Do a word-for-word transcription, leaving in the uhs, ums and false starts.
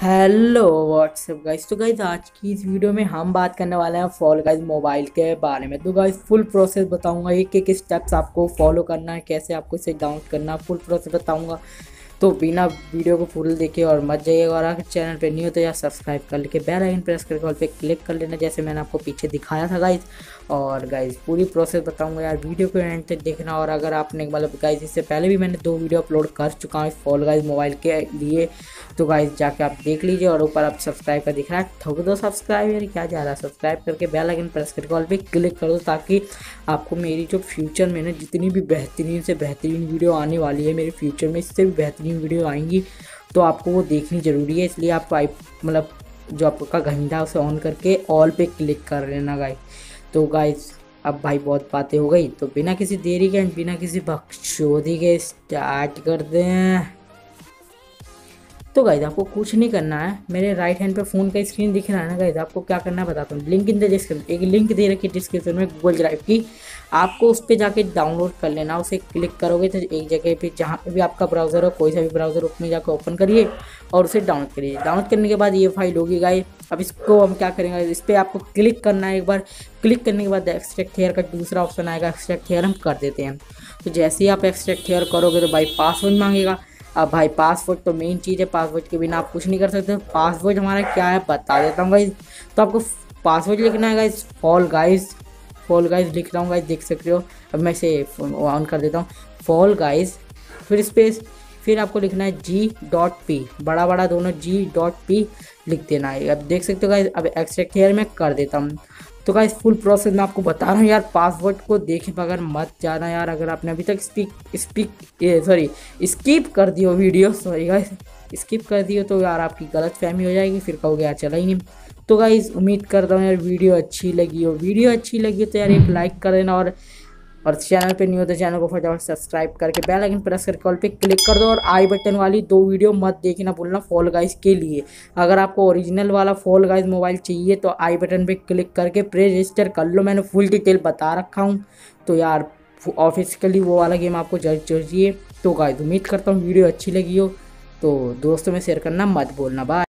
Hello what's up guys. तो guys आज की इस वीडियो में हम बात करने वाले हैं फॉल गाइस मोबाइल के बारे में। तो गाइस फुल प्रोसेस बताऊंगा, एक एक स्टेप्स आपको फॉलो करना है, कैसे आपको इसे डाउनलोड करना है, फुल प्रोसेस बताऊंगा। तो बिना वीडियो को फुल देखे और मत जाइएगा। और अगर चैनल पे नहीं हो तो यार सब्सक्राइब कर लेके बेल आइकन प्रेस करके ऑल पे क्लिक कर लेना, जैसे मैंने आपको पीछे दिखाया था गाइस। और गाइस पूरी प्रोसेस बताऊंगा यार, वीडियो को एंड तक देखना। और अगर आपने मतलब गाइस इससे पहले भी मैंने दो वीडियो अपलोड कर चुका हूँ फॉल गाइस मोबाइल के लिए, तो गाइस जाके आप देख लीजिए। और ऊपर आप सब्सक्राइब का दिख रहा है, ठोक दो सब्सक्राइब, यार क्या जा रहा है, सब्सक्राइब करके बेल आइकन प्रेस करके ऑल पे क्लिक कर दो, ताकि आपको मेरी जो फ्यूचर में ना जितनी भी बेहतरीन से बेहतरीन वीडियो आने वाली है, मेरे फ्यूचर में इससे भी बेहतरीन वीडियो आएंगी, तो आपको वो देखनी ज़रूरी है। इसलिए आप मतलब जो आपका घंटा उसे ऑन करके ऑल पे क्लिक कर लेना गाइस। तो गाइस अब भाई बहुत बातें हो गई, तो बिना किसी देरी के बिना किसी बकचोदी के स्टार्ट करते हैं। तो गाइज आपको कुछ नहीं करना है, मेरे राइट हैंड पे फ़ोन का स्क्रीन दिख रहा है ना गाइज, आपको क्या करना है बताता हूँ। लिंक इन द डिस्क्रिप्शन, एक लिंक दे रखी है डिस्क्रिप्शन में गूगल ड्राइव की, आपको उस पर जाके डाउनलोड कर लेना। उसे क्लिक करोगे तो एक जगह पे जहाँ पे भी आपका ब्राउज़र हो, कोई सा भी ब्राउज़र, उसमें जाकर ओपन करिए और उसे डाउनलोड करिए। डाउनलोड करने के बाद ये फाइल होगी गाइज। अब इसको हम क्या करेंगे, इस पर आपको क्लिक करना है। एक बार क्लिक करने के बाद एक्सट्रैक्ट हेयर का दूसरा ऑप्शन आएगा, एक्सट्रैक्ट हेयर हम कर देते हैं। तो जैसे ही आप एक्सट्रैक्ट हेयर करोगे तो भाई पासवर्ड मांगेगा। अब भाई पासवर्ड तो मेन चीज़ है, पासवर्ड के बिना आप कुछ नहीं कर सकते। पासवर्ड हमारा क्या है बता देता हूँ गाइज। तो आपको पासवर्ड लिखना है guys, fall guys, fall guys लिख रहा हूँ गाइज, देख सकते हो। अब मैं इसे ऑन कर देता हूँ, फॉल गाइज, फिर स्पेस, फिर आपको लिखना है जी डॉट पी, बड़ा बड़ा दोनों जी डॉट पी लिख देना है। अब देख सकते हो गाइज। अब एक्सट्रैक्ट हेयर मैं कर देता हूँ। तो गाइस फुल प्रोसेस मैं आपको बता रहा हूँ यार, पासवर्ड को देखे बगैर मत जाना यार। अगर आपने अभी तक स्पीक स्पीक सॉरी स्किप कर दियो वीडियो, सॉरी गाइस स्किप कर दियो, तो यार आपकी गलत फहमी हो जाएगी, फिर कहोगे यार चला ही नहीं। तो गाइस उम्मीद करता हूँ यार वीडियो अच्छी लगी हो, वीडियो अच्छी लगी हो तो यार एक लाइक कर देना। और और चैनल पे नहीं हो तो चैनल को फटाफट सब्सक्राइब करके बेल आइकन प्रेस करके ऑल पे क्लिक कर दो। और आई बटन वाली दो वीडियो मत देखना भूलना फॉल गाइस के लिए। अगर आपको ओरिजिनल वाला फॉल गाइस मोबाइल चाहिए तो आई बटन पे क्लिक करके प्रे रजिस्टर कर लो, मैंने फुल डिटेल बता रखा हूँ। तो यार ऑफिशियली वो वाला गेम आपको जरूर चाहिए। तो गाइस उम्मीद करता हूँ वीडियो अच्छी लगी हो, तो दोस्तों में शेयर करना मत भूलना। बाय।